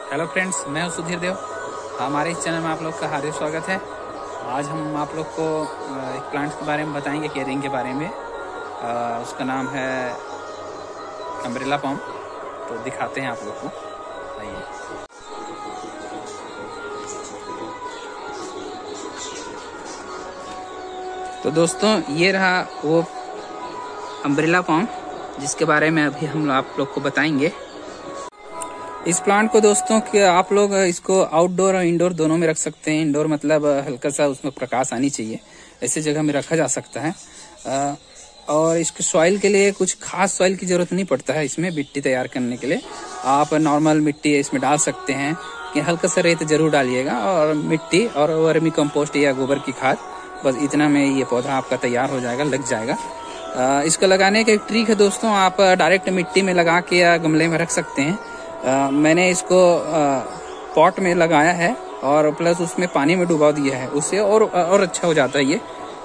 Hello friends, मैं हूं सुधीर देव। हमारे इस चैनल में आप लोग का हार्दिक स्वागत है। आज हम आप लोग को एक प्लांट के बारे में बताएंगे, केयरिंग के बारे में। उसका नाम है अम्ब्रेला पॉम। तो दिखाते हैं आप लोग को, आइए। तो दोस्तों, ये रहा वो अम्ब्रेला पॉम जिसके बारे में अभी हम आप लोग को बताएंगे। इस प्लांट को दोस्तों कि आप लोग इसको आउटडोर और इंडोर दोनों में रख सकते हैं। इंडोर मतलब हल्का सा उसमें प्रकाश आनी चाहिए, ऐसे जगह में रखा जा सकता है। और इसके सॉइल के लिए कुछ खास सॉइल की जरूरत नहीं पड़ता है। इसमें मिट्टी तैयार करने के लिए आप नॉर्मल मिट्टी इसमें डाल सकते हैं कि हल्का सा रेत जरूर डालिएगा, और मिट्टी और वर्मी कंपोस्ट या गोबर की खाद, बस इतना में ये पौधा आपका तैयार हो जाएगा, लग जाएगा। इसको लगाने का एक ट्रिक है दोस्तों, आप डायरेक्ट मिट्टी में लगा के या गमले में रख सकते हैं। मैंने इसको पॉट में लगाया है और प्लस उसमें पानी में डुबा दिया है, उससे और अच्छा हो जाता है ये।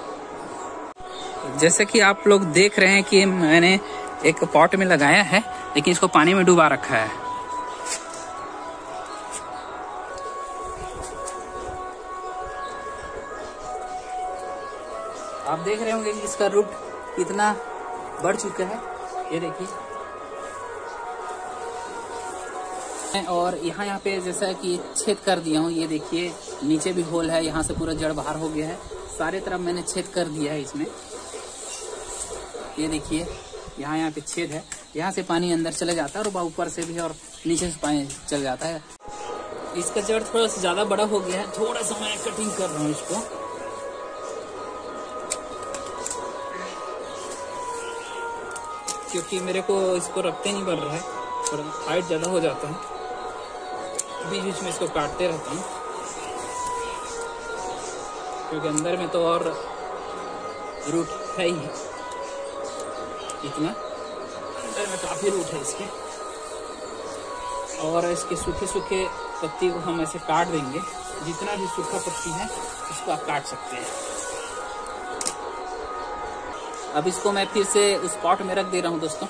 जैसे कि आप लोग देख रहे हैं कि मैंने एक पॉट में लगाया है, लेकिन इसको पानी में डुबा रखा है। आप देख रहे होंगे कि इसका रूट कितना बढ़ चुका है, ये देखिए। और यहाँ पे जैसा कि छेद कर दिया हूँ, ये देखिए नीचे भी होल है, यहाँ से पूरा जड़ बाहर हो गया है। सारे तरफ मैंने छेद कर दिया है इसमें, ये देखिए यहाँ पे छेद है। यहाँ से पानी अंदर चले जाता है और ऊपर से भी और नीचे से पानी चल जाता है। इसका जड़ थोड़ा सा ज्यादा बड़ा हो गया है, थोड़ा सा मैं कटिंग कर रहा हूँ इसको। क्योंकि मेरे को इसको रखते नहीं पड़ रहा है, थोड़ा हाइट ज्यादा हो जाता है, बीच बीच में इसको काटते रहता हूँ, क्योंकि अंदर में तो और रूट है ही इतना, अंदर में काफी रूट है इसके। और इसके सूखे सूखे पत्ती को हम ऐसे काट देंगे। जितना भी सूखा पत्ती है उसको आप काट सकते हैं। अब इसको मैं फिर से उस पॉट में रख दे रहा हूँ दोस्तों।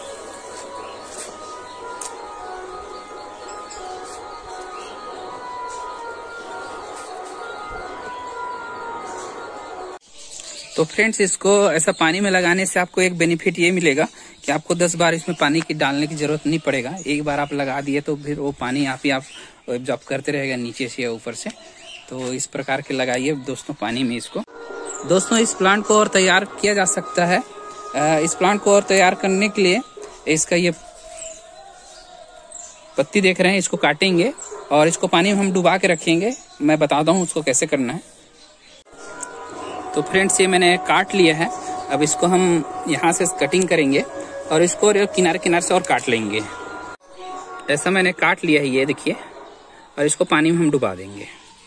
तो फ्रेंड्स, इसको ऐसा पानी में लगाने से आपको एक बेनिफिट ये मिलेगा कि आपको 10 बार इसमें पानी की डालने की जरूरत नहीं पड़ेगा। एक बार आप लगा दिए तो फिर वो पानी आप ही आप एब्जॉर्ब करते रहेगा, नीचे से या ऊपर से। तो इस प्रकार के लगाइए दोस्तों पानी में इसको। दोस्तों, इस प्लांट को और तैयार किया जा सकता है। इस प्लांट को और तैयार करने के लिए इसका ये पत्ती देख रहे हैं, इसको काटेंगे और इसको पानी में हम डुबा के रखेंगे। मैं बताता हूँ उसको कैसे करना है। तो फ्रेंड्स, ये मैंने काट लिया है। अब इसको हम यहाँ से कटिंग करेंगे और इसको किनारे किनारे से और काट लेंगे। ऐसा मैंने काट लिया है, ये देखिए। और इसको पानी में हम डुबा देंगे।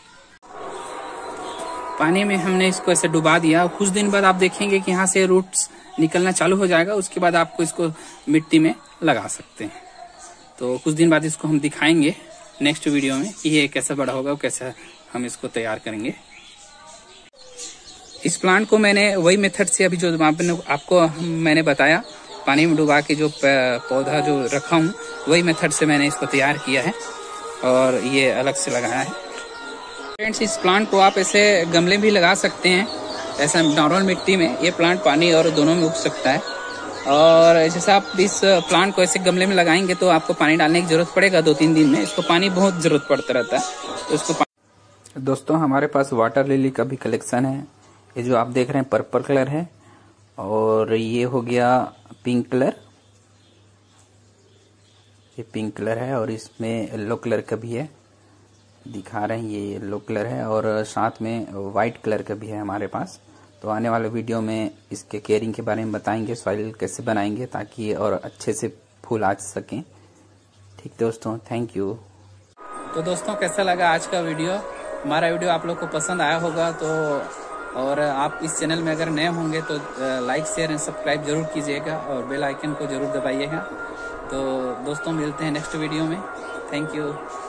पानी में हमने इसको ऐसे डुबा दिया। कुछ दिन बाद आप देखेंगे कि यहाँ से रूट्स निकलना चालू हो जाएगा। उसके बाद आपको इसको मिट्टी में लगा सकते हैं। तो कुछ दिन बाद इसको हम दिखाएंगे नेक्स्ट वीडियो में कि ये कैसा बड़ा होगा, कैसा हम इसको तैयार करेंगे। इस प्लांट को मैंने वही मेथड से अभी जो आपको मैंने बताया, पानी में डुबा के जो पौधा जो रखा हूँ, वही मेथड से मैंने इसको तैयार किया है और ये अलग से लगाया है। फ्रेंड्स, इस प्लांट को आप ऐसे गमले भी लगा सकते हैं, ऐसा नॉर्मल मिट्टी में। ये प्लांट पानी और दोनों में उग सकता है। और जैसे आप इस प्लांट को ऐसे गमले में लगाएंगे तो आपको पानी डालने की जरूरत पड़ेगा 2-3 दिन में। इसको पानी बहुत जरूरत पड़ता रहता है, तो इसको दोस्तों, हमारे पास वाटर लिली का भी कलेक्शन है। ये जो आप देख रहे हैं पर्पल कलर है, और ये हो गया पिंक कलर। ये पिंक कलर है और इसमें येलो कलर का भी है, दिखा रहे हैं। ये येलो कलर है और साथ में वाइट कलर का भी है हमारे पास। तो आने वाले वीडियो में इसके केयरिंग के बारे में बताएंगे, सॉइल कैसे बनाएंगे ताकि और अच्छे से फूल आ सकें। ठीक दोस्तों, थैंक यू। तो दोस्तों, कैसा लगा आज का वीडियो? हमारा वीडियो आप लोग को पसंद आया होगा तो, और आप इस चैनल में अगर नए होंगे तो लाइक, शेयर एंड सब्सक्राइब जरूर कीजिएगा और बेल आइकन को जरूर दबाइएगा। तो दोस्तों, मिलते हैं नेक्स्ट वीडियो में। Thank you.